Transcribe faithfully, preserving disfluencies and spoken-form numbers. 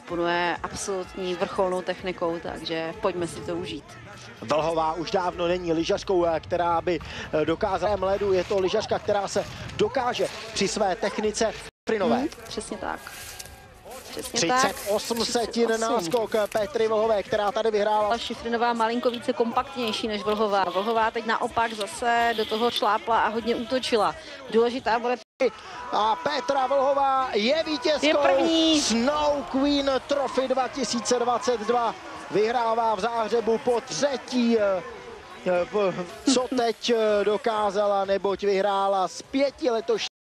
disponuje absolutní vrcholnou technikou, takže pojďme si to užít. Vlhová už dávno není lyžařkou, která by dokázala ledu. Je to lyžařka, která se dokáže při své technice Šifrinové. Hmm, přesně tak. Přesně třicet osm tak. setin náskok Petry Vlhové, která tady vyhrála. Šifrinová malinko více kompaktnější než Vlhová. Vlhová teď naopak zase do toho šlápla a hodně útočila. Důležitá bude... A Petra Vlhová je vítězkou je první. Snow Queen Trophy dva tisíce dvacet dva. Vyhrává v Záhřebu po třetí. Co teď dokázala, neboť vyhrála z pěti letošních